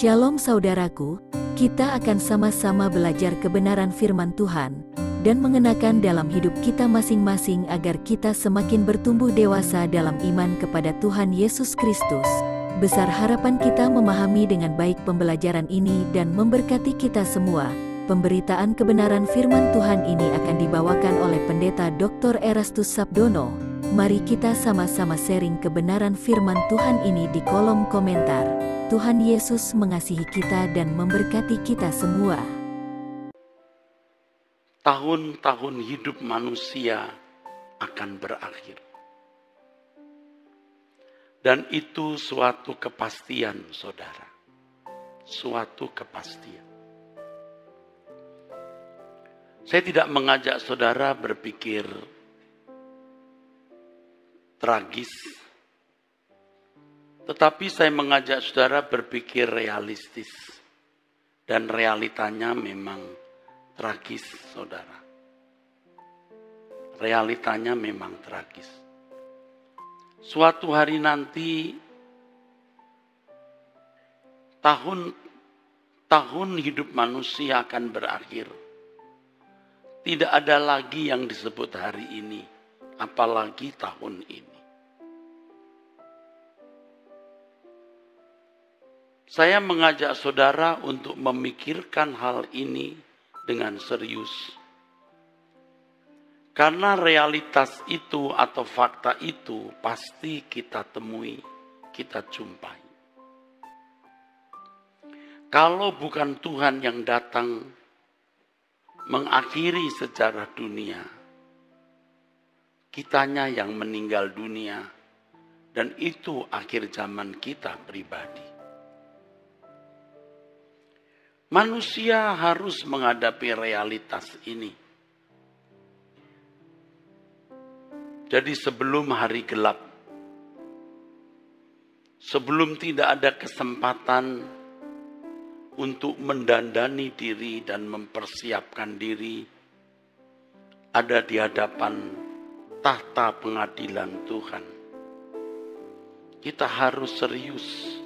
Shalom saudaraku, kita akan sama-sama belajar kebenaran firman Tuhan dan mengenakan dalam hidup kita masing-masing agar kita semakin bertumbuh dewasa dalam iman kepada Tuhan Yesus Kristus. Besar harapan kita memahami dengan baik pembelajaran ini dan memberkati kita semua. Pemberitaan kebenaran firman Tuhan ini akan dibawakan oleh Pendeta Dr. Erastus Sabdono. Mari kita sama-sama sharing kebenaran firman Tuhan ini di kolom komentar. Tuhan Yesus mengasihi kita dan memberkati kita semua. Tahun-tahun hidup manusia akan berakhir. Dan itu suatu kepastian, saudara. Suatu kepastian. Saya tidak mengajak saudara berpikir tragis, tetapi saya mengajak saudara berpikir realistis. Dan realitanya memang tragis, saudara. Realitanya memang tragis. Suatu hari nanti, tahun hidup manusia akan berakhir. Tidak ada lagi yang disebut hari ini, apalagi tahun ini. Saya mengajak saudara untuk memikirkan hal ini dengan serius. Karena realitas itu atau fakta itu pasti kita temui, kita jumpai. Kalau bukan Tuhan yang datang mengakhiri sejarah dunia, kitanya yang meninggal dunia, dan itu akhir zaman kita pribadi. Manusia harus menghadapi realitas ini. Jadi sebelum hari gelap, sebelum tidak ada kesempatan untuk mendandani diri dan mempersiapkan diri, ada di hadapan tahta pengadilan Tuhan. Kita harus serius,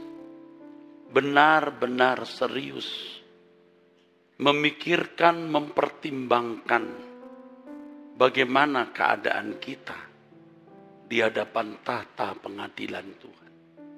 benar-benar serius, memikirkan, mempertimbangkan bagaimana keadaan kita di hadapan tahta pengadilan Tuhan.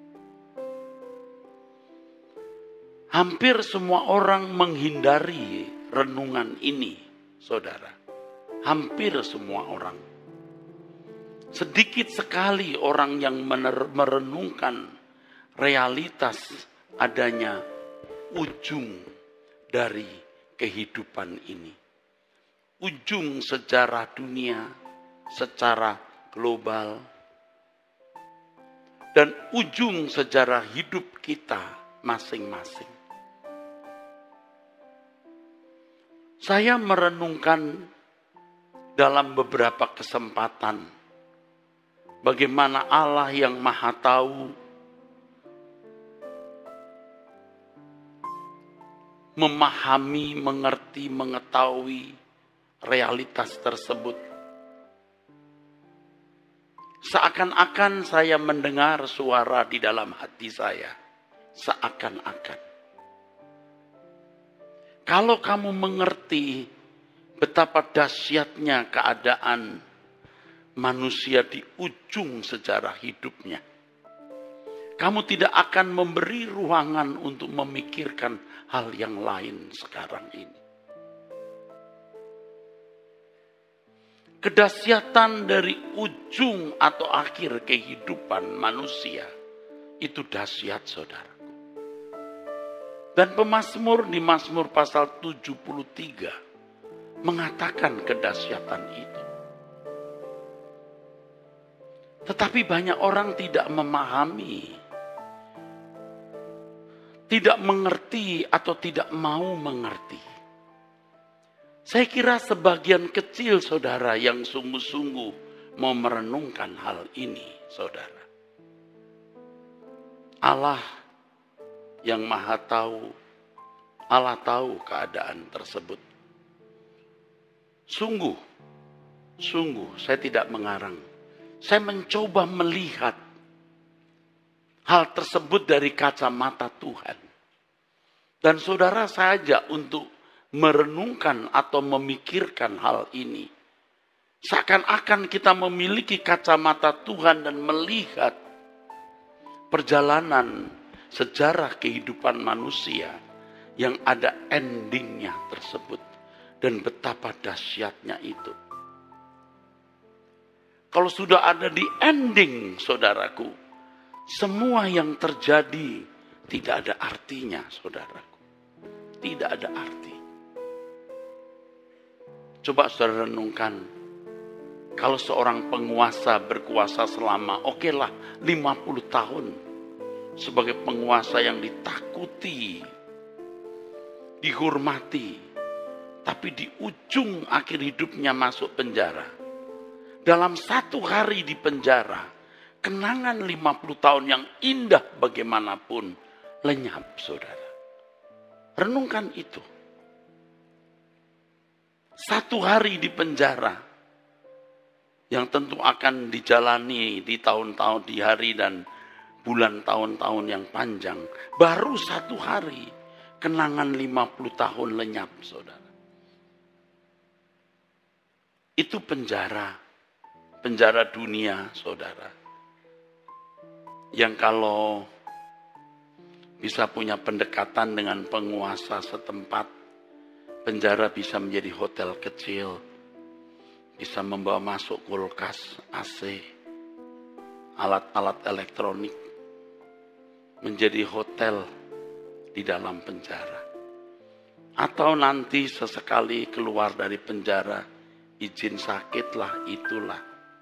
Hampir semua orang menghindari renungan ini, saudara. Hampir semua orang. Sedikit sekali orang yang merenungkan realitas adanya ujung dari kehidupan ini. Ujung sejarah dunia secara global. Dan ujung sejarah hidup kita masing-masing. Saya merenungkan dalam beberapa kesempatan bagaimana Allah yang Maha Tahu memahami, mengerti, mengetahui realitas tersebut. Seakan-akan saya mendengar suara di dalam hati saya. Seakan-akan. Kalau kamu mengerti betapa dahsyatnya keadaan manusia di ujung sejarah hidupnya, kamu tidak akan memberi ruangan untuk memikirkan hal yang lain sekarang ini. Kedahsyatan dari ujung atau akhir kehidupan manusia itu dahsyat, saudaraku. Dan pemazmur di Mazmur pasal 73 mengatakan kedahsyatan itu. Tetapi banyak orang tidak memahami, tidak mengerti atau tidak mau mengerti. Saya kira sebagian kecil saudara yang sungguh-sungguh mau merenungkan hal ini, saudara. Allah yang Maha Tahu, Allah tahu keadaan tersebut. Sungguh saya tidak mengarang. Saya mencoba melihat hal tersebut dari kacamata Tuhan. Dan saudara saja untuk merenungkan atau memikirkan hal ini. Seakan-akan kita memiliki kacamata Tuhan dan melihat perjalanan sejarah kehidupan manusia yang ada endingnya tersebut. Dan betapa dahsyatnya itu. Kalau sudah ada di ending, saudaraku, semua yang terjadi tidak ada artinya, saudaraku. Tidak ada arti. Coba saudara renungkan. Kalau seorang penguasa berkuasa selama, okelah 50 tahun. Sebagai penguasa yang ditakuti, dihormati. Tapi di ujung akhir hidupnya masuk penjara. Dalam satu hari di penjara, kenangan 50 tahun yang indah bagaimanapun lenyap, saudara. Renungkan itu. Satu hari di penjara yang tentu akan dijalani di tahun-tahun, di hari dan bulan tahun-tahun yang panjang. Baru satu hari, kenangan 50 tahun lenyap, saudara. Itu penjara dunia, saudara. Yang kalau bisa punya pendekatan dengan penguasa setempat, penjara bisa menjadi hotel kecil, bisa membawa masuk kulkas, AC, alat-alat elektronik, menjadi hotel di dalam penjara. Atau nanti sesekali keluar dari penjara, izin sakitlah, itulah.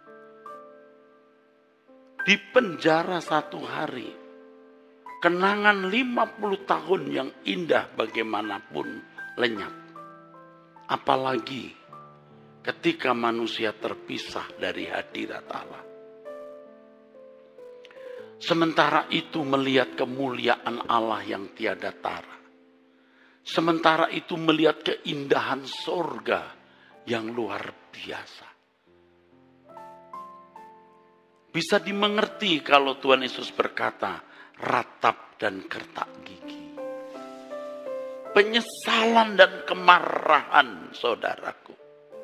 Di penjara satu hari, kenangan 50 tahun yang indah bagaimanapun lenyap. Apalagi ketika manusia terpisah dari hadirat Allah. Sementara itu melihat kemuliaan Allah yang tiada tara. Sementara itu melihat keindahan sorga yang luar biasa. Bisa dimengerti kalau Tuhan Yesus berkata, ratap dan kertak gigi. Penyesalan dan kemarahan, saudaraku.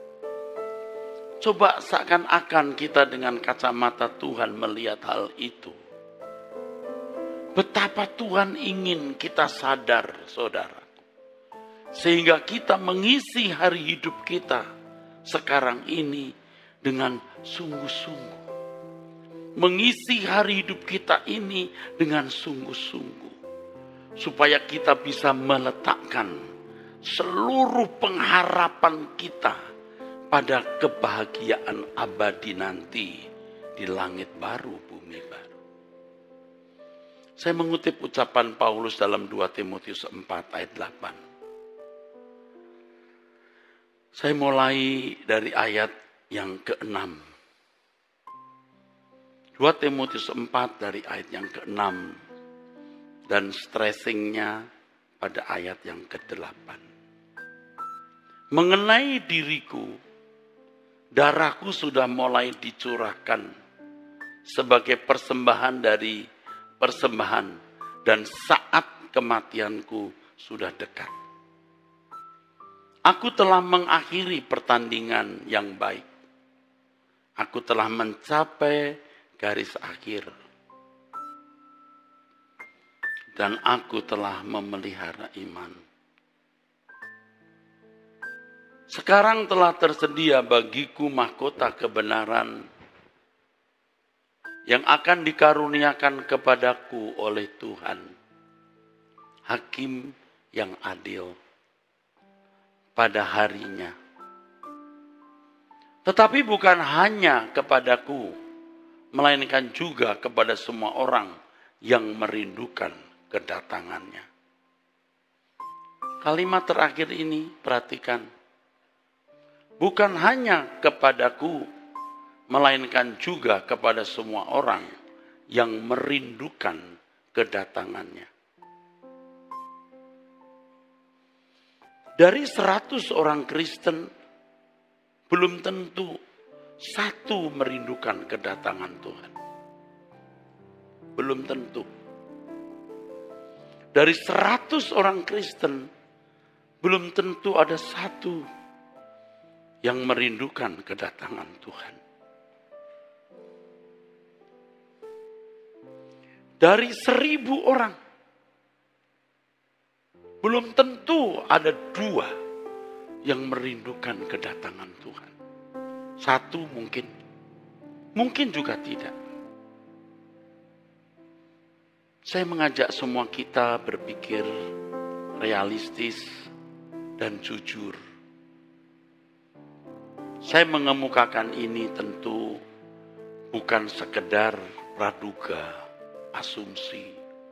Coba seakan-akan kita dengan kacamata Tuhan melihat hal itu. Betapa Tuhan ingin kita sadar, saudaraku. Sehingga kita mengisi hari hidup kita sekarang ini dengan sungguh-sungguh. Mengisi hari hidup kita ini dengan sungguh-sungguh. Supaya kita bisa meletakkan seluruh pengharapan kita pada kebahagiaan abadi nanti di langit baru, bumi baru. Saya mengutip ucapan Paulus dalam 2 Timotius 4 ayat 8. Saya mulai dari ayat yang ke-6. 2 Timotius 4 dari ayat yang ke-6. Dan stressingnya pada ayat yang ke-8. Mengenai diriku, darahku sudah mulai dicurahkan sebagai persembahan dari persembahan dan saat kematianku sudah dekat. Aku telah mengakhiri pertandingan yang baik. Aku telah mencapai garis akhir. Dan aku telah memelihara iman. Sekarang telah tersedia bagiku mahkota kebenaran yang akan dikaruniakan kepadaku oleh Tuhan, Hakim yang adil pada harinya. Tetapi bukan hanya kepadaku, melainkan juga kepada semua orang yang merindukan kedatangannya. Kalimat terakhir ini perhatikan. Bukan hanya kepadaku, melainkan juga kepada semua orang yang merindukan kedatangannya. Dari 100 orang Kristen, belum tentu satu merindukan kedatangan Tuhan. Belum tentu. Dari 100 orang Kristen, belum tentu ada satu yang merindukan kedatangan Tuhan. Dari 1000 orang, belum tentu ada 2 yang merindukan kedatangan Tuhan. 1 mungkin juga tidak. Saya mengajak semua kita berpikir realistis dan jujur. Saya mengemukakan ini tentu bukan sekedar praduga, asumsi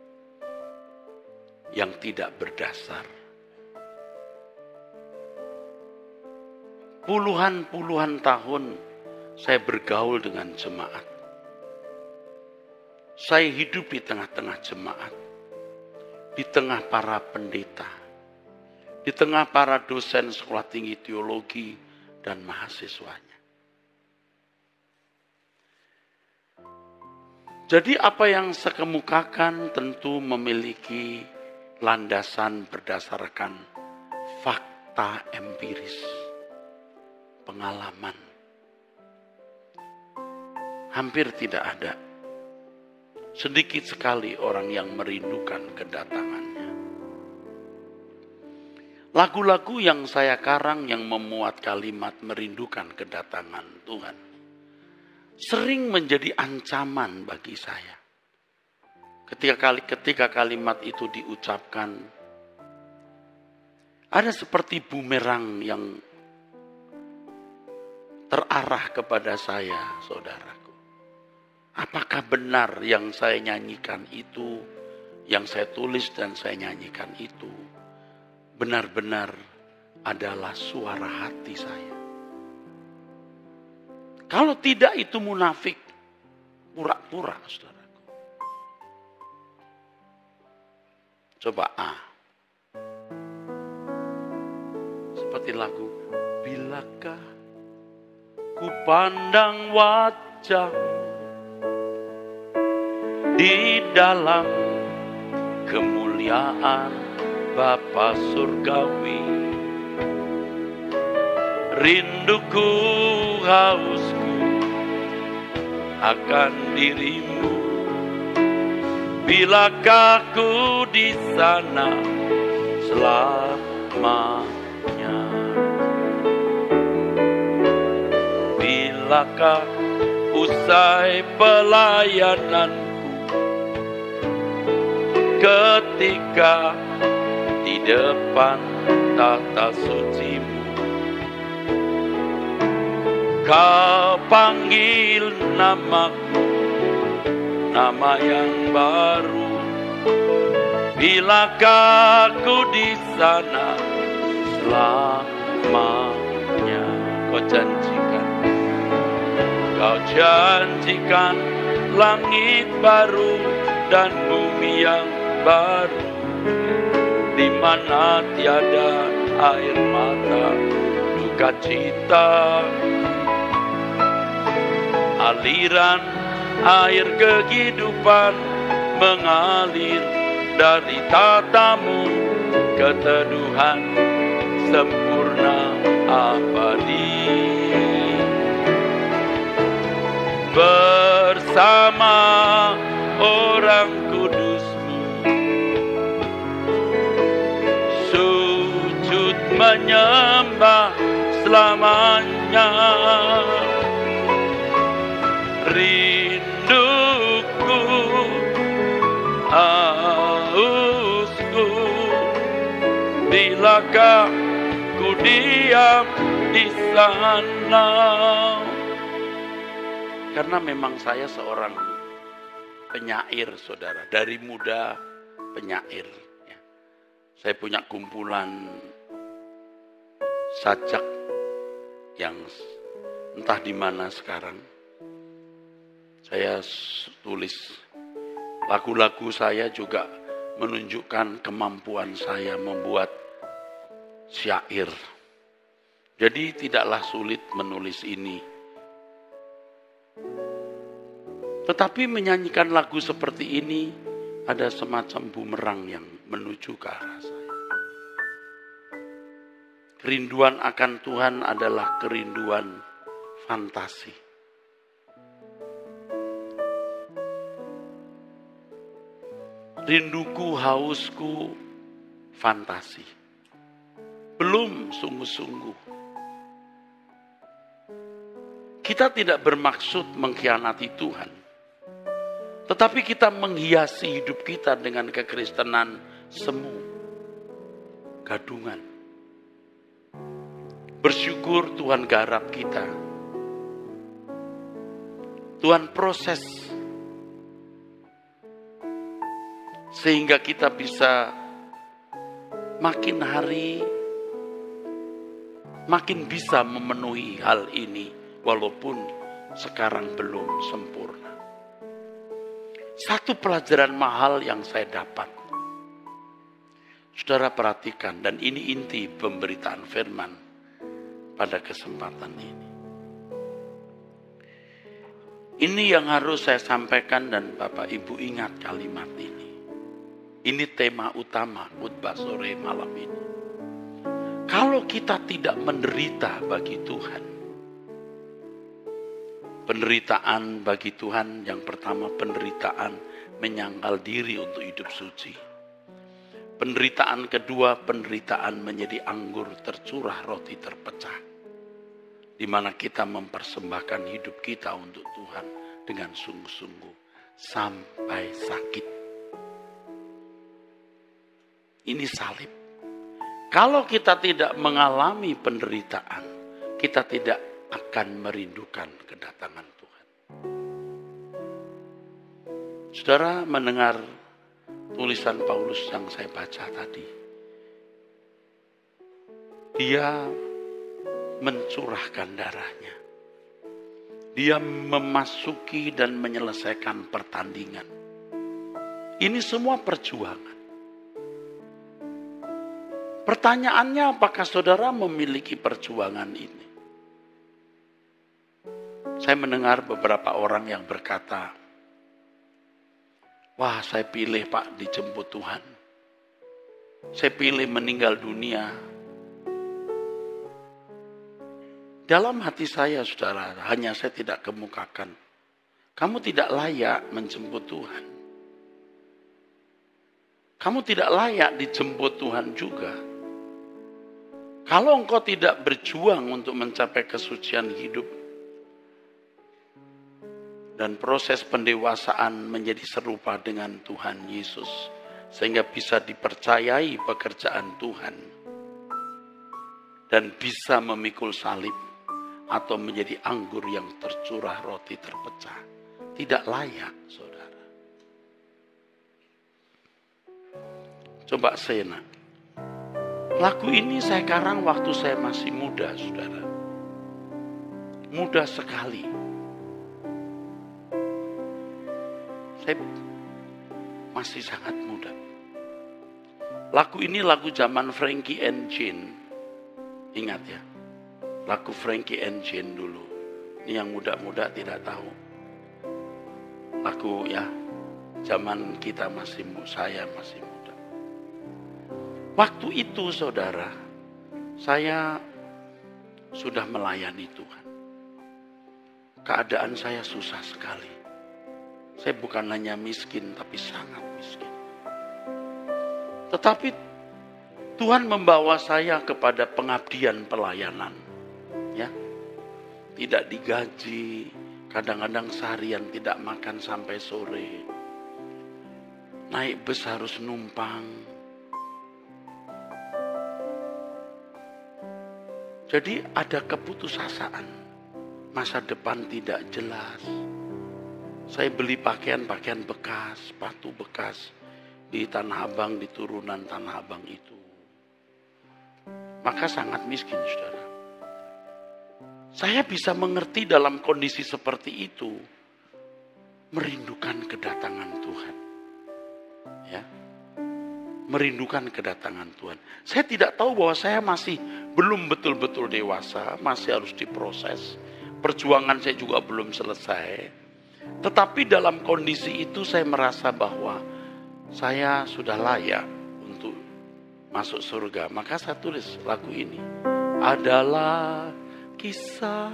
yang tidak berdasar. Puluhan tahun saya bergaul dengan jemaat. Saya hidup di tengah-tengah jemaat, di tengah para pendeta, di tengah para dosen sekolah tinggi teologi dan mahasiswanya. Jadi apa yang saya kemukakan tentu memiliki landasan berdasarkan fakta empiris, pengalaman. Hampir tidak ada. Sedikit sekali orang yang merindukan kedatangannya. Lagu-lagu yang saya karang yang memuat kalimat merindukan kedatangan Tuhan sering menjadi ancaman bagi saya. Ketika kalimat itu diucapkan, ada seperti bumerang yang terarah kepada saya, saudaraku. Apakah benar yang saya nyanyikan itu, yang saya tulis dan saya nyanyikan itu, benar-benar adalah suara hati saya? Kalau tidak, itu munafik, pura-pura, saudaraku. Coba seperti lagu, bilakah ku pandang wajah di dalam kemuliaan Bapa surgawi, rinduku hausku akan dirimu, bilakah ku di sana selamanya, bilakah usai pelayananku ketika di depan tata sucimu, kau panggil namaku, nama yang baru, bilakah aku di sana selamanya. Kau janjikan langit baru dan bumi yang baru, di mana tiada air mata, duka cita, aliran air kehidupan mengalir dari tatamu, keteduhan sempurna abadi. Bersama orang kudusmu, sujud menyembah selamanya. Rinduku, hausku, bilakah ku diam di sana. Karena memang saya seorang penyair, saudara. Dari muda penyair. Ya. Saya punya kumpulan sajak yang entah di mana sekarang. Saya tulis lagu-lagu saya juga menunjukkan kemampuan saya membuat syair. Jadi tidaklah sulit menulis ini. Tetapi menyanyikan lagu seperti ini ada semacam bumerang yang menuju ke arah saya. Kerinduan akan Tuhan adalah kerinduan fantasi. Rinduku, hausku, fantasi. Belum sungguh-sungguh. Kita tidak bermaksud mengkhianati Tuhan. Tetapi kita menghiasi hidup kita dengan kekristenan semu, gadungan. Bersyukur Tuhan garap kita. Tuhan proses sehingga kita bisa makin hari makin bisa memenuhi hal ini walaupun sekarang belum sempurna. Satu pelajaran mahal yang saya dapat. Saudara perhatikan, dan ini inti pemberitaan firman pada kesempatan ini. Ini yang harus saya sampaikan dan Bapak Ibu ingat kalimat ini. Ini tema utama khotbah sore malam ini. Kalau kita tidak menderita bagi Tuhan, penderitaan bagi Tuhan yang pertama, penderitaan menyangkal diri untuk hidup suci. Penderitaan kedua, penderitaan menjadi anggur tercurah, roti terpecah. Di mana kita mempersembahkan hidup kita untuk Tuhan dengan sungguh-sungguh sampai sakit. Ini salib. Kalau kita tidak mengalami penderitaan, kita tidak akan merindukan kedatangan Tuhan. Saudara mendengar tulisan Paulus yang saya baca tadi. Dia mencurahkan darahnya. Dia memasuki dan menyelesaikan pertandingan. Ini semua perjuangan. Pertanyaannya, apakah saudara memiliki perjuangan ini? Saya mendengar beberapa orang yang berkata, wah saya pilih Pak dijemput Tuhan. Saya pilih meninggal dunia. Dalam hati saya saudara, hanya saya tidak kemukakan. Kamu tidak layak menjemput Tuhan. Kamu tidak layak dijemput Tuhan juga. Kalau engkau tidak berjuang untuk mencapai kesucian hidup, dan proses pendewasaan menjadi serupa dengan Tuhan Yesus. Sehingga bisa dipercayai pekerjaan Tuhan. Dan bisa memikul salib. Atau menjadi anggur yang tercurah, roti terpecah. Tidak layak, saudara. Coba Sena. Lagu ini saya karang waktu saya masih muda, saudara. Muda sekali. Saya masih sangat muda. Lagu ini lagu zaman Frankie and Jane. Ingat ya. Lagu Frankie and Jane dulu. Ini yang muda-muda tidak tahu. Lagu ya. Zaman kita saya masih muda. Waktu itu saudara. Saya sudah melayani Tuhan. Keadaan saya susah sekali. Saya bukan hanya miskin, tapi sangat miskin. Tetapi Tuhan membawa saya kepada pengabdian pelayanan. Ya, tidak digaji, kadang-kadang seharian tidak makan sampai sore. Naik bus harus numpang. Jadi ada keputusasaan. Masa depan tidak jelas. Saya beli pakaian bekas, sepatu bekas di Tanah Abang, di turunan Tanah Abang itu. Maka sangat miskin, saudara. Saya bisa mengerti dalam kondisi seperti itu, merindukan kedatangan Tuhan. Ya, merindukan kedatangan Tuhan. Saya tidak tahu bahwa saya masih belum betul-betul dewasa, masih harus diproses. Perjuangan saya juga belum selesai. Tetapi dalam kondisi itu saya merasa bahwa saya sudah layak masuk surga. Maka saya tulis lagu ini. Adalah kisah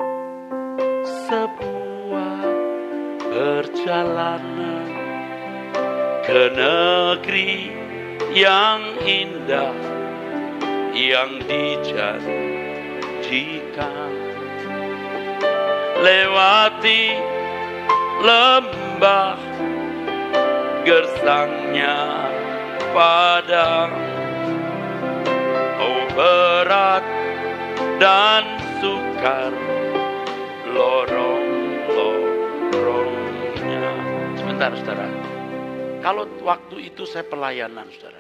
sebuah perjalanan ke negeri yang indah, yang dijanjikan. Lewati lembah, gersangnya padang, oh berat dan sukar lorong-lorongnya. Sebentar saudara, kalau waktu itu saya pelayanan saudara,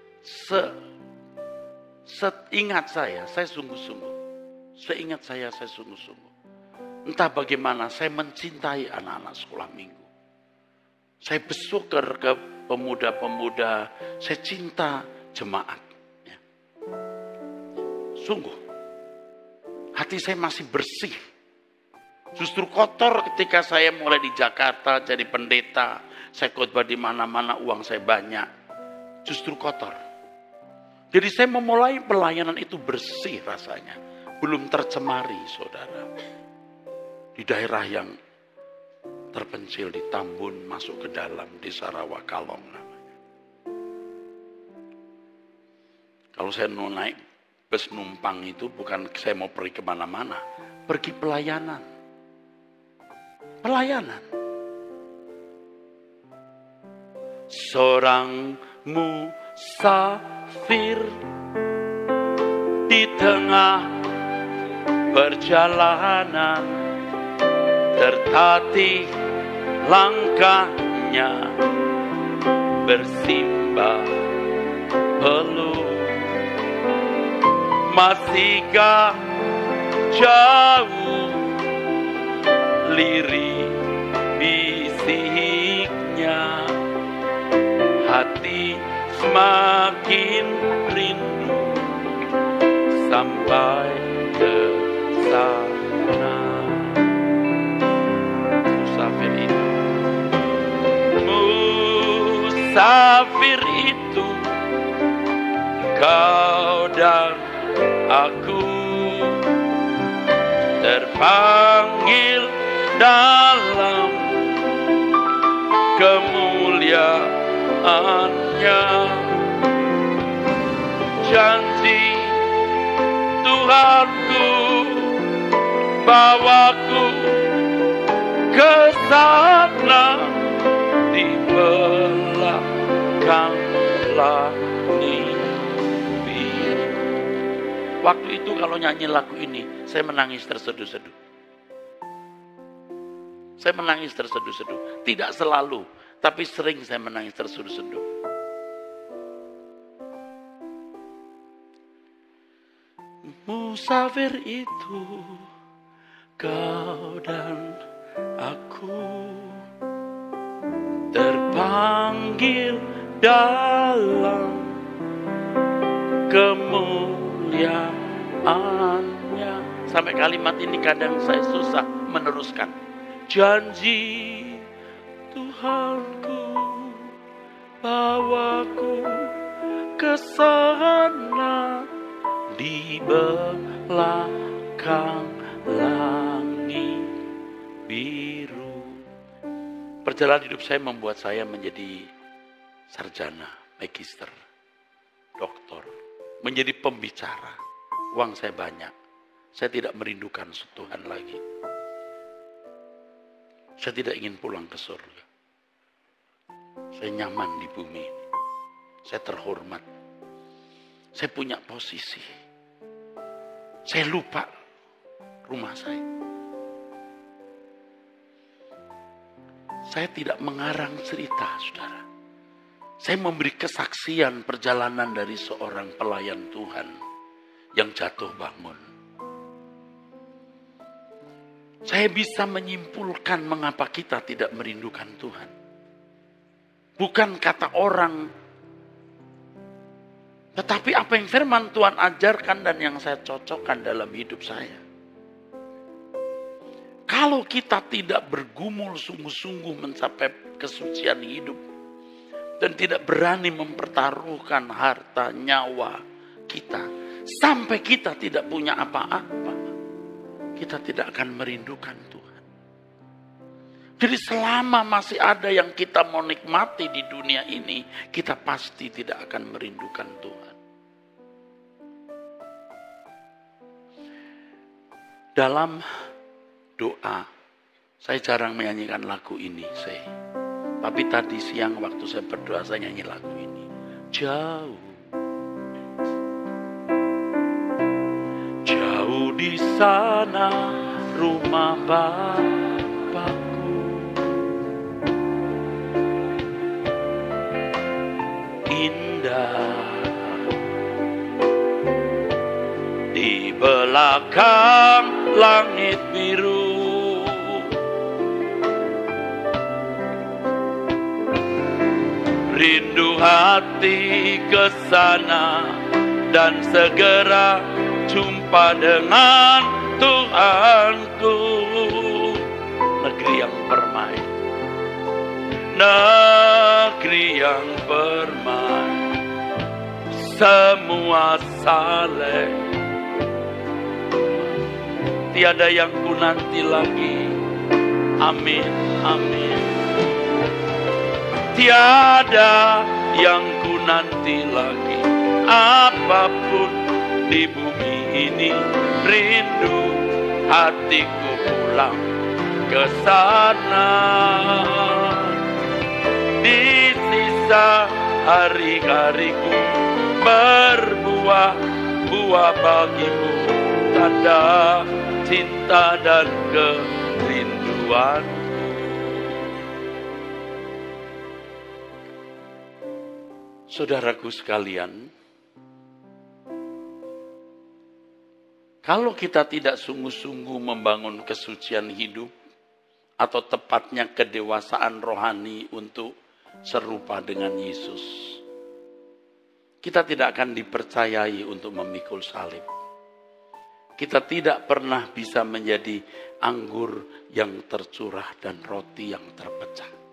seingat saya sungguh-sungguh. Seingat saya sungguh-sungguh. Entah bagaimana saya mencintai anak-anak sekolah minggu. Saya besuk ke pemuda-pemuda, saya cinta jemaat. Ya. Sungguh, hati saya masih bersih. Justru kotor ketika saya mulai di Jakarta jadi pendeta. Saya khotbah di mana-mana, uang saya banyak. Justru kotor. Jadi saya memulai pelayanan itu bersih rasanya. Belum tercemari saudara. Di daerah yang terpencil di Tambun, masuk ke dalam desa Rawakalong namanya. Kalau saya mau naik bus numpang itu bukan saya mau pergi kemana-mana, pergi pelayanan. Pelayanan. Seorang musafir di tengah perjalanan, tertatih langkahnya, bersimbah peluh. Masihkah jauh lirih bisiknya, hati semakin rindu sampai ke sana. Musafir itu kau dan aku, terpanggil dalam kemuliaannya. Janji Tuhanku bawaku ke sana, di belakang langit biru. Waktu itu kalau nyanyi lagu ini, saya menangis terseduh-seduh. Saya menangis terseduh-seduh. Tidak selalu, tapi sering saya menangis terseduh-seduh. Musafir itu kau dan aku, terpanggil dalam kemuliaannya. Sampai kalimat ini kadang saya susah meneruskan. Janji Tuhanku bawaku ke sana, di belakang langit biru. Perjalanan hidup saya membuat saya menjadi sarjana, magister, doktor, menjadi pembicara. Uang saya banyak. Saya tidak merindukan Tuhan lagi. Saya tidak ingin pulang ke surga. Saya nyaman di bumi ini. Saya terhormat. Saya punya posisi. Saya lupa rumah saya. Saya tidak mengarang cerita, saudara. Saya memberi kesaksian perjalanan dari seorang pelayan Tuhan yang jatuh bangun. Saya bisa menyimpulkan mengapa kita tidak merindukan Tuhan. Bukan kata orang, tetapi apa yang firman Tuhan ajarkan dan yang saya cocokkan dalam hidup saya. Kalau kita tidak bergumul sungguh-sungguh mencapai kesucian hidup, dan tidak berani mempertaruhkan harta nyawa kita, sampai kita tidak punya apa-apa, kita tidak akan merindukan Tuhan. Jadi selama masih ada yang kita mau nikmati di dunia ini, kita pasti tidak akan merindukan Tuhan. Dalam doa, saya jarang menyanyikan lagu ini, tapi tadi siang waktu saya berdoa, saya nyanyi lagu ini. Jauh, jauh di sana rumah Bapakku, indah di belakang langit biru. Rindu hati ke sana dan segera jumpa dengan Tuhanku. Negeri yang permai, negeri yang permai, semua saleh, tiada yang ku nanti lagi. Amin, amin. Tiada yang ku nanti lagi, apapun di bumi ini. Rindu hatiku pulang ke sana. Di sisa hari-hariku berbuah-buah bagimu, tanda cinta dan kerinduan. Saudaraku sekalian, kalau kita tidak sungguh-sungguh membangun kesucian hidup, atau tepatnya kedewasaan rohani untuk serupa dengan Yesus, kita tidak akan dipercayai untuk memikul salib. Kita tidak pernah bisa menjadi anggur yang tercurah dan roti yang terpecah.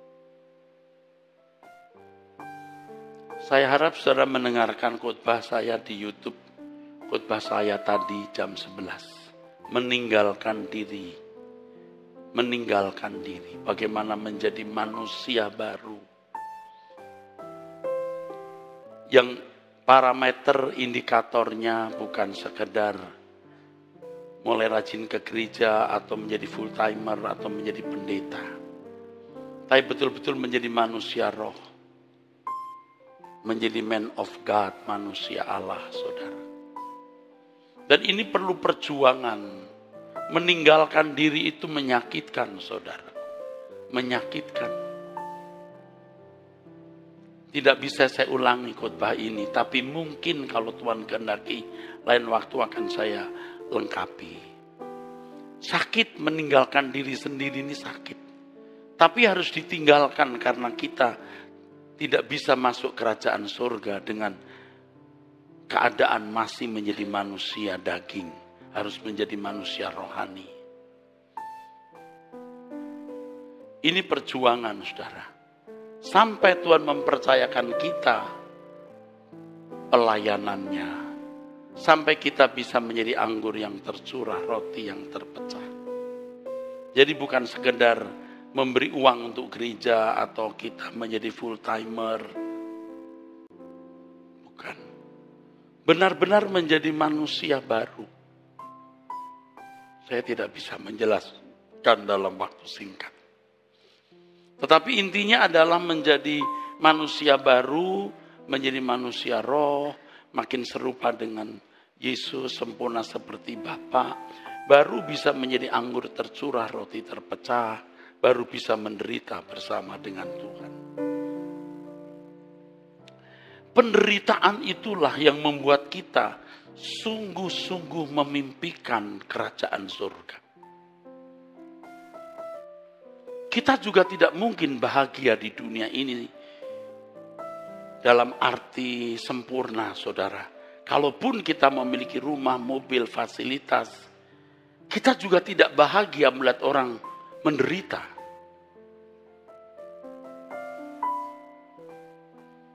Saya harap saudara mendengarkan khotbah saya di YouTube. Khotbah saya tadi jam 11. Meninggalkan diri. Meninggalkan diri. Bagaimana menjadi manusia baru. Yang parameter indikatornya bukan sekedar mulai rajin ke gereja atau menjadi full timer atau menjadi pendeta. Tapi betul-betul menjadi manusia roh. Menjadi man of God, manusia Allah, saudara. Dan ini perlu perjuangan. Meninggalkan diri itu menyakitkan, saudara. Menyakitkan. Tidak bisa saya ulangi khotbah ini, tapi mungkin kalau Tuhan kehendaki, lain waktu akan saya lengkapi. Sakit meninggalkan diri sendiri ini sakit. Tapi harus ditinggalkan karena kita tidak bisa masuk kerajaan surga dengan keadaan masih menjadi manusia daging. Harus menjadi manusia rohani. Ini perjuangan, saudara. Sampai Tuhan mempercayakan kita pelayanannya. Sampai kita bisa menjadi anggur yang tercurah, roti yang terpecah. Jadi bukan sekedar memberi uang untuk gereja atau kita menjadi full timer. Bukan. Benar-benar menjadi manusia baru. Saya tidak bisa menjelaskan dalam waktu singkat. Tetapi intinya adalah menjadi manusia baru, menjadi manusia roh, makin serupa dengan Yesus, sempurna seperti Bapa, baru bisa menjadi anggur tercurah, roti terpecah, baru bisa menderita bersama dengan Tuhan. Penderitaan itulah yang membuat kita sungguh-sungguh memimpikan kerajaan surga. Kita juga tidak mungkin bahagia di dunia ini dalam arti sempurna, saudara. Kalaupun kita memiliki rumah, mobil, fasilitas, kita juga tidak bahagia melihat orang menderita.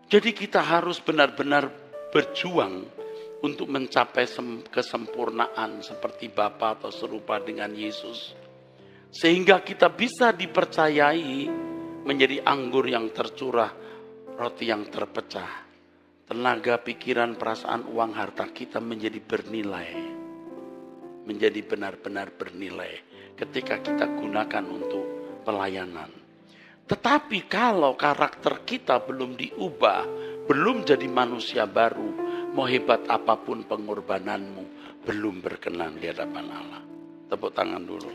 Jadi kita harus benar-benar berjuang untuk mencapai kesempurnaan seperti Bapa atau serupa dengan Yesus. Sehingga kita bisa dipercayai menjadi anggur yang tercurah, roti yang terpecah. Tenaga, pikiran, perasaan, uang, harta kita menjadi bernilai. Menjadi benar-benar bernilai ketika kita gunakan untuk pelayanan. Tetapi kalau karakter kita belum diubah, belum jadi manusia baru, mau hebat apapun pengorbananmu, belum berkenan di hadapan Allah. Tepuk tangan dulu.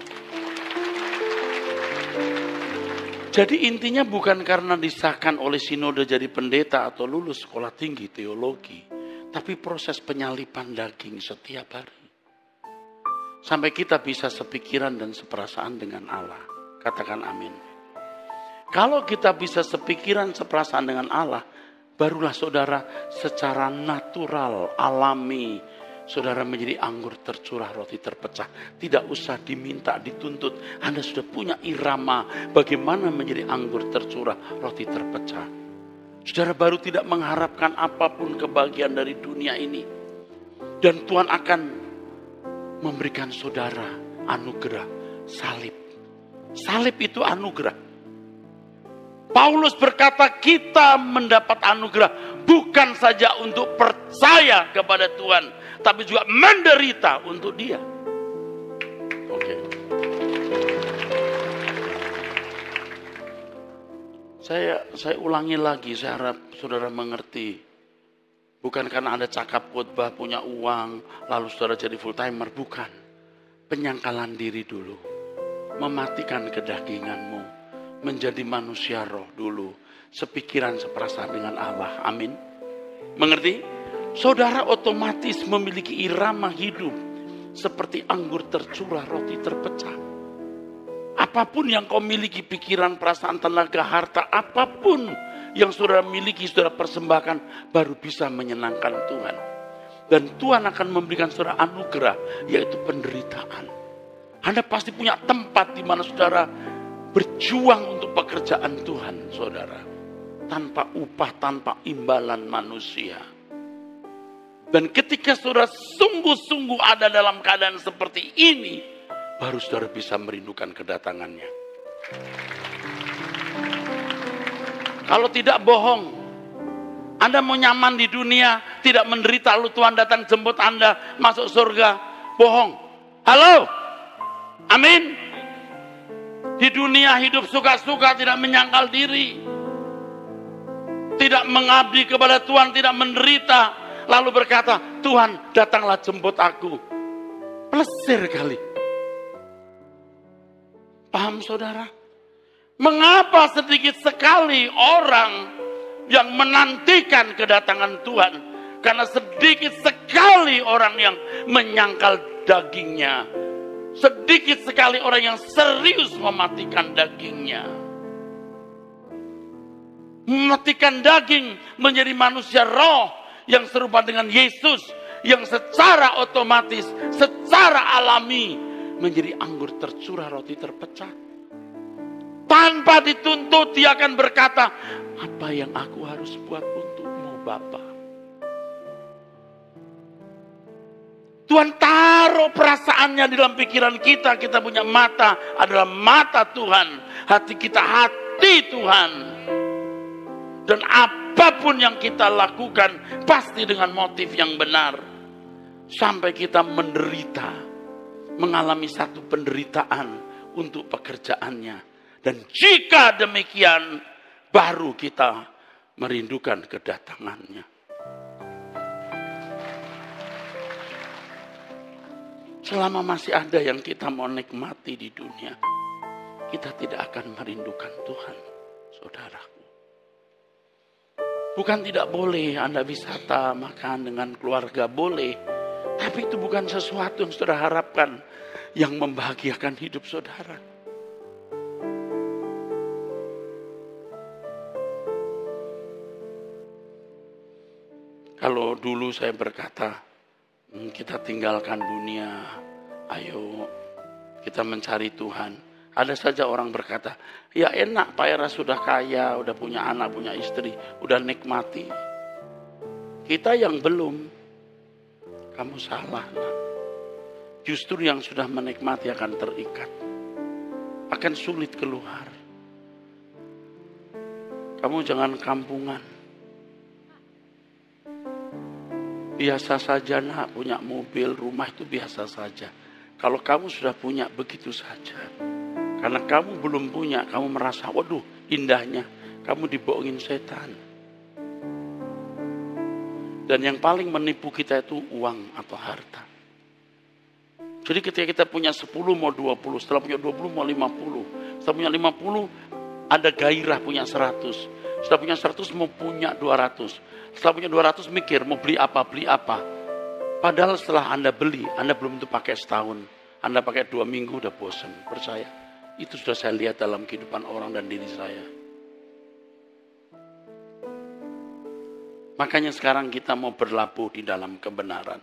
Jadi intinya bukan karena disahkan oleh sinode jadi pendeta atau lulus sekolah tinggi teologi, tapi proses penyalipan daging setiap hari. Sampai kita bisa sepikiran dan seperasaan dengan Allah. Katakan amin. Kalau kita bisa sepikiran, seperasaan dengan Allah, barulah saudara secara natural, alami, saudara menjadi anggur tercurah, roti terpecah. Tidak usah diminta, dituntut. Anda sudah punya irama bagaimana menjadi anggur tercurah, roti terpecah. Saudara baru tidak mengharapkan apapun kebahagiaan dari dunia ini. Dan Tuhan akan memberikan saudara anugerah salib. Salib itu anugerah. Paulus berkata kita mendapat anugerah bukan saja untuk percaya kepada Tuhan, tapi juga menderita untuk Dia. Oke. Saya ulangi lagi, saya harap saudara mengerti. Bukan karena Anda cakap khotbah, punya uang, lalu saudara jadi full timer, bukan. Penyangkalan diri dulu. Mematikan kedaginganmu, menjadi manusia roh dulu, sepikiran seperasaan dengan Allah. Amin. Mengerti? Saudara otomatis memiliki irama hidup seperti anggur tercurah, roti terpecah. Apapun yang kau miliki, pikiran, perasaan, tenaga, harta, apapun yang saudara miliki, saudara persembahkan, baru bisa menyenangkan Tuhan. Dan Tuhan akan memberikan saudara anugerah, yaitu penderitaan. Anda pasti punya tempat di mana saudara berjuang untuk pekerjaan Tuhan, saudara. Tanpa upah, tanpa imbalan manusia. Dan ketika saudara sungguh-sungguh ada dalam keadaan seperti ini, baru saudara bisa merindukan kedatangannya. Kalau tidak, bohong. Anda mau nyaman di dunia, tidak menderita, lalu Tuhan datang jemput Anda masuk surga, bohong. Halo? Amin. Di dunia hidup suka-suka, tidak menyangkal diri. Tidak mengabdi kepada Tuhan, tidak menderita. Lalu berkata, Tuhan datanglah jemput aku. Plesir kali. Paham saudara? Mengapa sedikit sekali orang yang menantikan kedatangan Tuhan? Karena sedikit sekali orang yang menyangkal dagingnya. Sedikit sekali orang yang serius mematikan dagingnya. Mematikan daging menjadi manusia roh yang serupa dengan Yesus, yang secara otomatis, secara alami menjadi anggur tercurah, roti terpecah. Tanpa dituntut, dia akan berkata, apa yang aku harus buat untukmu, Bapa? Tuhan taruh perasaannya di dalam pikiran kita. Kita punya mata adalah mata Tuhan, hati kita hati Tuhan. Dan apapun yang kita lakukan pasti dengan motif yang benar. Sampai kita menderita, mengalami satu penderitaan untuk pekerjaannya. Dan jika demikian, baru kita merindukan kedatangannya. Selama masih ada yang kita mau nikmati di dunia, kita tidak akan merindukan Tuhan, saudaraku. Bukan tidak boleh Anda wisata, makan dengan keluarga, boleh. Tapi itu bukan sesuatu yang saudara harapkan, yang membahagiakan hidup saudara. Kalau dulu saya berkata, kita tinggalkan dunia, ayo kita mencari Tuhan. Ada saja orang berkata, ya enak Pak Era sudah kaya, udah punya anak, punya istri, udah nikmati. Kita yang belum, kamu salah. Justru yang sudah menikmati akan terikat, akan sulit keluar. Kamu jangan kampungan. Biasa saja nak, punya mobil, rumah itu biasa saja. Kalau kamu sudah punya, begitu saja. Karena kamu belum punya, kamu merasa, waduh indahnya, kamu dibohongin setan. Dan yang paling menipu kita itu uang atau harta. Jadi ketika kita punya 10 mau 20, setelah punya 20 mau 50. Setelah punya 50, ada gairah punya 100. Setelah punya 100 mau punya 200. Setelah punya 200 mikir mau beli apa. Padahal setelah Anda beli, Anda belum tentu pakai setahun. Anda pakai 2 minggu udah bosan, percaya. Itu sudah saya lihat dalam kehidupan orang dan diri saya. Makanya sekarang kita mau berlabuh di dalam kebenaran.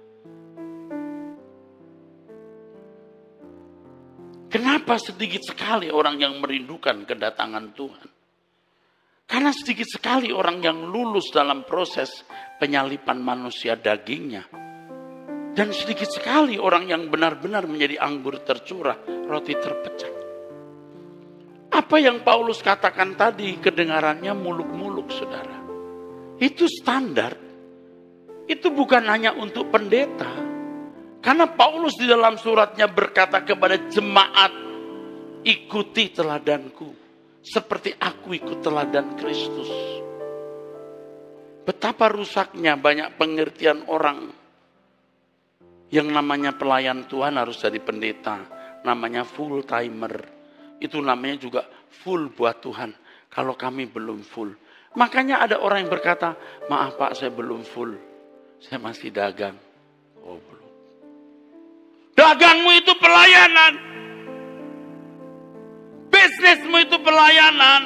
Kenapa sedikit sekali orang yang merindukan kedatangan Tuhan? Karena sedikit sekali orang yang lulus dalam proses penyalipan manusia dagingnya. Dan sedikit sekali orang yang benar-benar menjadi anggur tercurah, roti terpecah. Apa yang Paulus katakan tadi, kedengarannya muluk-muluk, saudara. Itu standar. Itu bukan hanya untuk pendeta. Karena Paulus di dalam suratnya berkata kepada jemaat, ikuti teladanku, seperti aku ikut teladan Kristus. Betapa rusaknya banyak pengertian orang. Yang namanya pelayan Tuhan harus jadi pendeta. Namanya full timer. Itu namanya juga full buat Tuhan. Kalau kami belum full. Makanya ada orang yang berkata, maaf Pak saya belum full. Saya masih dagang. Oh belum. Dagangmu itu pelayanan. Bisnismu itu pelayanan.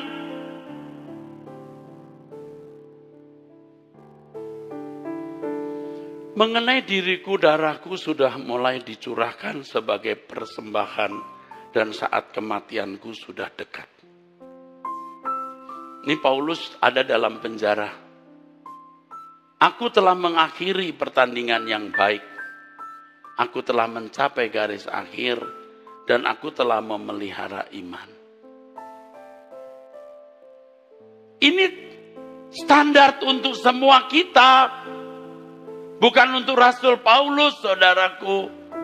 Mengenai diriku, darahku sudah mulai dicurahkan sebagai persembahan dan saat kematianku sudah dekat. Ini Paulus ada dalam penjara. Aku telah mengakhiri pertandingan yang baik. Aku telah mencapai garis akhir dan aku telah memelihara iman. Ini standar untuk semua kita. Bukan untuk Rasul Paulus, saudaraku.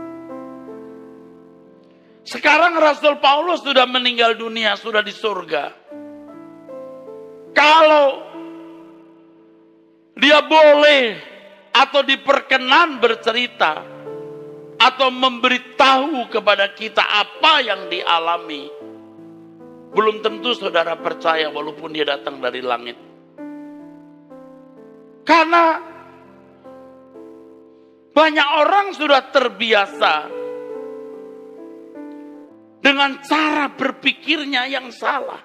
Sekarang Rasul Paulus sudah meninggal dunia, sudah di surga. Kalau dia boleh atau diperkenan bercerita atau memberitahu kepada kita apa yang dialami, belum tentu saudara percaya walaupun dia datang dari langit. Karena banyak orang sudah terbiasa dengan cara berpikirnya yang salah.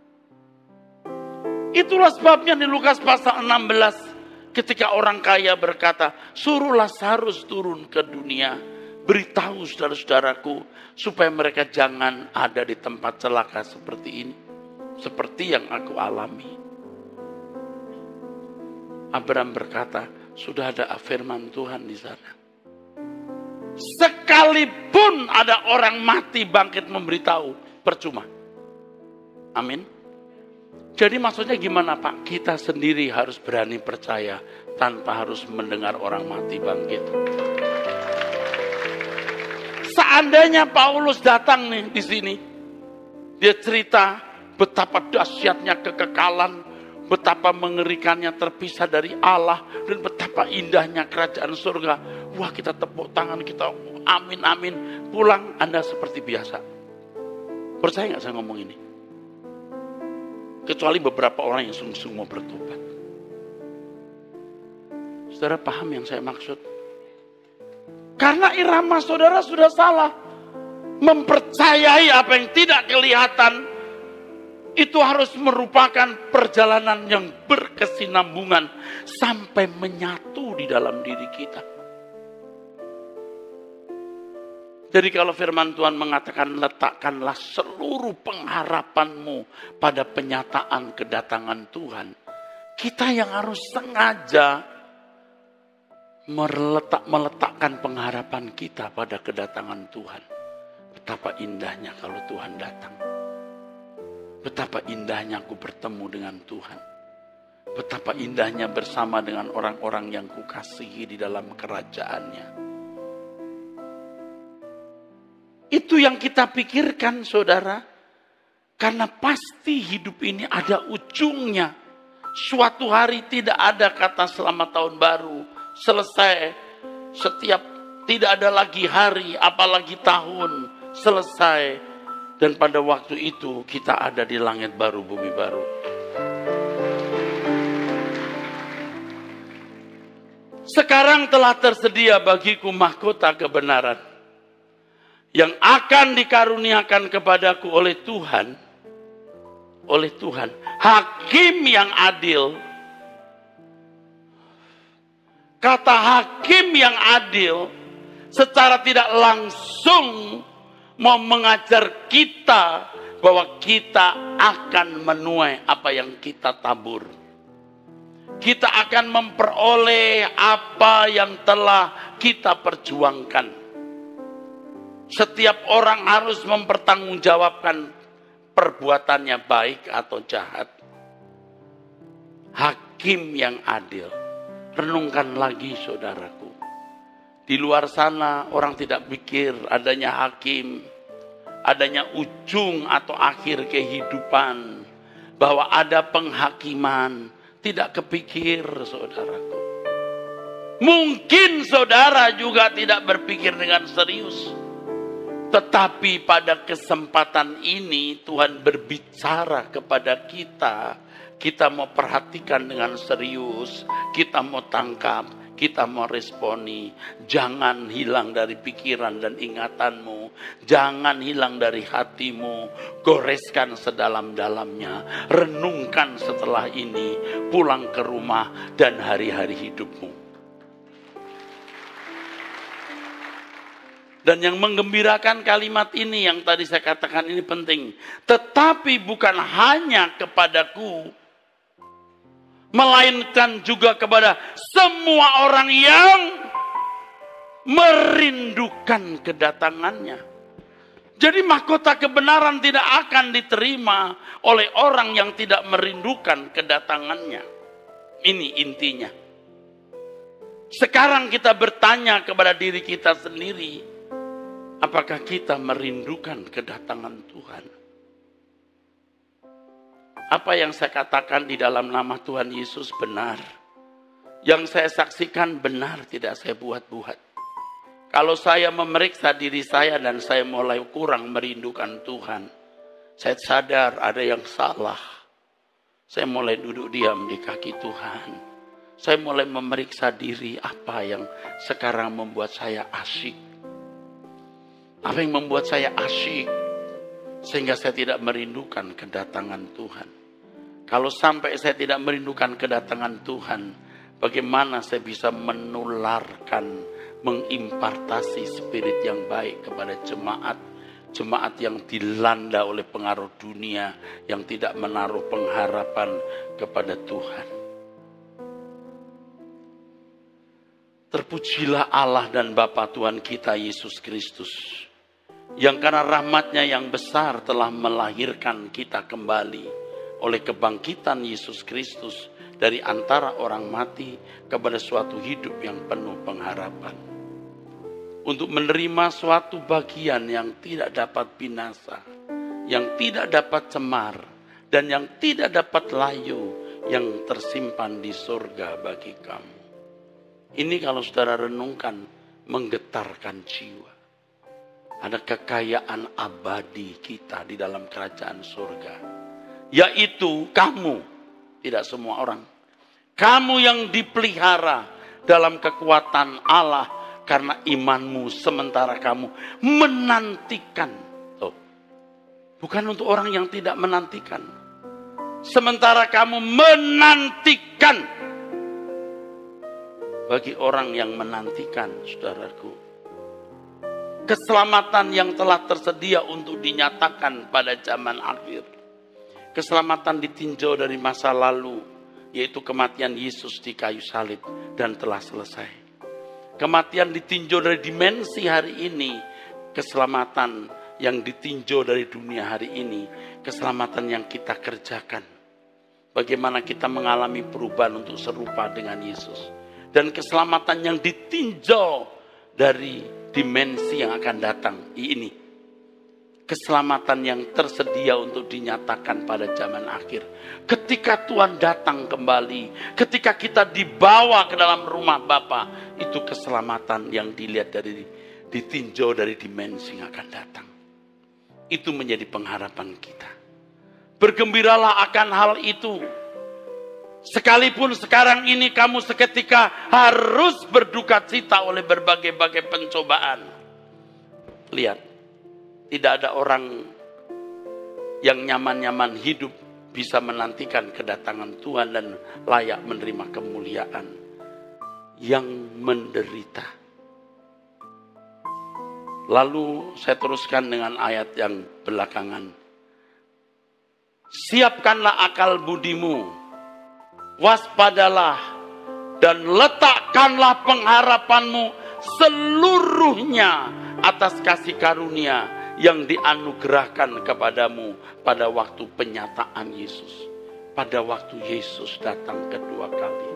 Itulah sebabnya di Lukas pasal 16 ketika orang kaya berkata, suruh Lazarus turun ke dunia, beritahu saudara-saudaraku supaya mereka jangan ada di tempat celaka seperti ini, seperti yang aku alami. Abraham berkata, sudah ada firman Tuhan di sana. Sekalipun ada orang mati bangkit memberitahu, percuma. Amin. Jadi maksudnya gimana Pak? Kita sendiri harus berani percaya tanpa harus mendengar orang mati bangkit. Seandainya Paulus datang nih di sini, dia cerita betapa dahsyatnya kekekalan, betapa mengerikannya terpisah dari Allah, dan betapa indahnya kerajaan surga. Wah, kita tepuk tangan, kita amin amin. Pulang Anda seperti biasa. Percaya gak saya ngomong ini? Kecuali beberapa orang yang sungguh-sungguh mau bertobat. Saudara paham yang saya maksud? Karena irama saudara sudah salah. Mempercayai apa yang tidak kelihatan itu harus merupakan perjalanan yang berkesinambungan sampai menyatu di dalam diri kita. Jadi kalau firman Tuhan mengatakan letakkanlah seluruh pengharapanmu pada penyataan kedatangan Tuhan. Kita yang harus sengaja meletakkan pengharapan kita pada kedatangan Tuhan. Betapa indahnya kalau Tuhan datang. Betapa indahnya aku bertemu dengan Tuhan. Betapa indahnya bersama dengan orang-orang yang kukasihi di dalam kerajaannya. Itu yang kita pikirkan, saudara. Karena pasti hidup ini ada ujungnya. Suatu hari tidak ada kata selamat tahun baru. Selesai. Tidak ada lagi hari, apalagi tahun. Selesai. Dan pada waktu itu kita ada di langit baru, bumi baru. Sekarang telah tersedia bagiku mahkota kebenaran yang akan dikaruniakan kepadaku oleh Tuhan. Oleh Tuhan. Hakim yang adil. Kata hakim yang adil secara tidak langsung mau mengajar kita bahwa kita akan menuai apa yang kita tabur. Kita akan memperoleh apa yang telah kita perjuangkan. Setiap orang harus mempertanggungjawabkan perbuatannya baik atau jahat. Hakim yang adil. Renungkan lagi, saudaraku. Di luar sana orang tidak pikir adanya hakim, adanya ujung atau akhir kehidupan, bahwa ada penghakiman. Tidak kepikir, saudaraku. Mungkin saudara juga tidak berpikir dengan serius. Tetapi pada kesempatan ini Tuhan berbicara kepada kita. Kita mau perhatikan dengan serius. Kita mau tangkap. Kita mau responi. Jangan hilang dari pikiran dan ingatanmu. Jangan hilang dari hatimu. Goreskan sedalam-dalamnya. Renungkan setelah ini. Pulang ke rumah dan hari-hari hidupmu. Dan yang menggembirakan kalimat ini yang tadi saya katakan ini penting. Tetapi bukan hanya kepadaku. Melainkan juga kepada semua orang yang merindukan kedatangannya. Jadi mahkota kebenaran tidak akan diterima oleh orang yang tidak merindukan kedatangannya. Ini intinya. Sekarang kita bertanya kepada diri kita sendiri. Apakah kita merindukan kedatangan Tuhan? Apa yang saya katakan di dalam nama Tuhan Yesus benar. Yang saya saksikan benar, tidak saya buat-buat. Kalau saya memeriksa diri saya dan saya mulai kurang merindukan Tuhan, saya sadar ada yang salah. Saya mulai duduk diam di kaki Tuhan. Saya mulai memeriksa diri apa yang sekarang membuat saya asyik. Apa yang membuat saya asyik sehingga saya tidak merindukan kedatangan Tuhan. Kalau sampai saya tidak merindukan kedatangan Tuhan, bagaimana saya bisa menularkan, mengimpartasi spirit yang baik kepada jemaat. Jemaat yang dilanda oleh pengaruh dunia, yang tidak menaruh pengharapan kepada Tuhan. Terpujilah Allah dan Bapa Tuhan kita Yesus Kristus. Yang karena rahmatnya yang besar telah melahirkan kita kembali oleh kebangkitan Yesus Kristus dari antara orang mati kepada suatu hidup yang penuh pengharapan. Untuk menerima suatu bagian yang tidak dapat binasa, yang tidak dapat cemar, dan yang tidak dapat layu, yang tersimpan di surga bagi kamu. Ini kalau saudara renungkan, menggetarkan jiwa. Ada kekayaan abadi kita di dalam kerajaan surga. Yaitu kamu, tidak semua orang. Kamu yang dipelihara dalam kekuatan Allah karena imanmu, sementara kamu menantikan. Tuh. Bukan untuk orang yang tidak menantikan. Sementara kamu menantikan. Bagi orang yang menantikan, saudaraku, Keselamatan yang telah tersedia untuk dinyatakan pada zaman akhir. Keselamatan ditinjau dari masa lalu, yaitu kematian Yesus di kayu salib dan telah selesai. Kematian ditinjau dari dimensi hari ini. Keselamatan yang ditinjau dari dunia hari ini. Keselamatan yang kita kerjakan. Bagaimana kita mengalami perubahan untuk serupa dengan Yesus. Dan keselamatan yang ditinjau dari dimensi yang akan datang ini. Keselamatan yang tersedia untuk dinyatakan pada zaman akhir. Ketika Tuhan datang kembali, ketika kita dibawa ke dalam rumah Bapa, itu keselamatan yang dilihat ditinjau dari dimensi yang akan datang. Itu menjadi pengharapan kita. Bergembiralah akan hal itu. Sekalipun sekarang ini kamu seketika harus berduka cita oleh berbagai-bagai pencobaan. Lihat, tidak ada orang yang nyaman-nyaman hidup bisa menantikan kedatangan Tuhan dan layak menerima kemuliaan. Yang menderita. Lalu saya teruskan dengan ayat yang belakangan. Siapkanlah akal budimu. Waspadalah dan letakkanlah pengharapanmu seluruhnya atas kasih karunia yang dianugerahkan kepadamu pada waktu penyataan Yesus. Pada waktu Yesus datang kedua kali.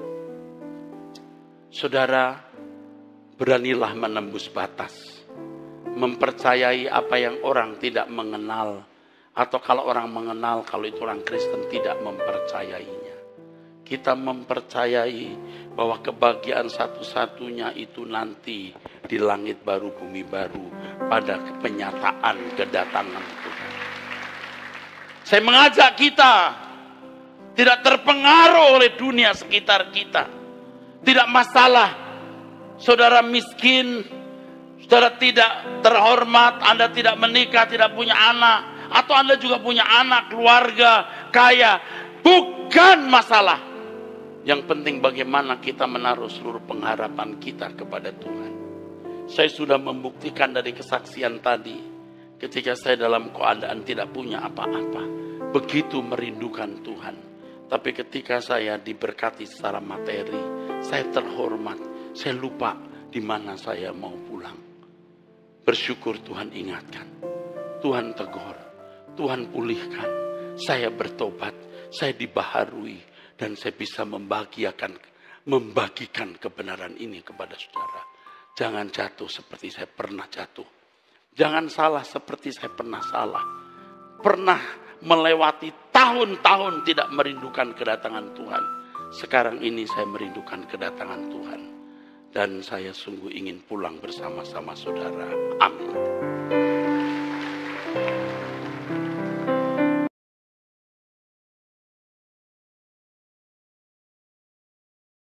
Saudara, beranilah menembus batas. Mempercayai apa yang orang tidak mengenal. Atau kalau orang mengenal, kalau itu orang Kristen tidak mempercayainya. Kita mempercayai bahwa kebahagiaan satu-satunya itu nanti di langit baru, bumi baru, pada penyataan kedatangan Tuhan. Saya mengajak kita tidak terpengaruh oleh dunia sekitar kita. Tidak masalah saudara miskin, saudara tidak terhormat, Anda tidak menikah, tidak punya anak, atau Anda juga punya anak, keluarga, kaya. Bukan masalah. Yang penting bagaimana kita menaruh seluruh pengharapan kita kepada Tuhan. Saya sudah membuktikan dari kesaksian tadi. Ketika saya dalam keadaan tidak punya apa-apa. Begitu merindukan Tuhan. Tapi ketika saya diberkati secara materi. Saya terhormat. Saya lupa di mana saya mau pulang. Bersyukur Tuhan ingatkan. Tuhan tegur. Tuhan pulihkan. Saya bertobat. Saya dibaharui. Dan saya bisa membagikan kebenaran ini kepada saudara. Jangan jatuh seperti saya pernah jatuh. Jangan salah seperti saya pernah salah. Pernah melewati tahun-tahun tidak merindukan kedatangan Tuhan. Sekarang ini saya merindukan kedatangan Tuhan. Dan saya sungguh ingin pulang bersama-sama saudara. Amin.